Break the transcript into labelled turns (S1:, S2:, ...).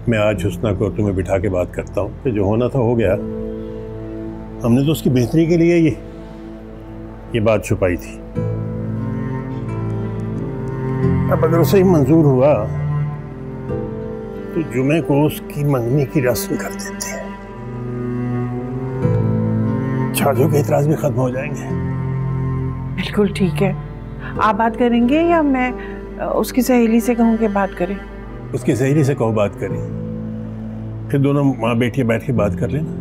S1: मैं आज हुस्ना को तुम्हें बिठा के बात करता हूँ कि जो होना था हो गया। हमने तो उसकी बेहतरी के लिए ये बात छुपाई थी। अब अगर उसे मंजूर हुआ तो जुमे को उसकी मंगनी की रस्म कर देते हैं। छाजों के इतराज भी खत्म हो जाएंगे।
S2: बिल्कुल ठीक है। आप बात करेंगे या मैं उसकी सहेली से कहूँ कि बात करें?
S1: उसकी सहेली से कहो बात करें, फिर दोनों माँ बेटी बैठ के बात कर लेना।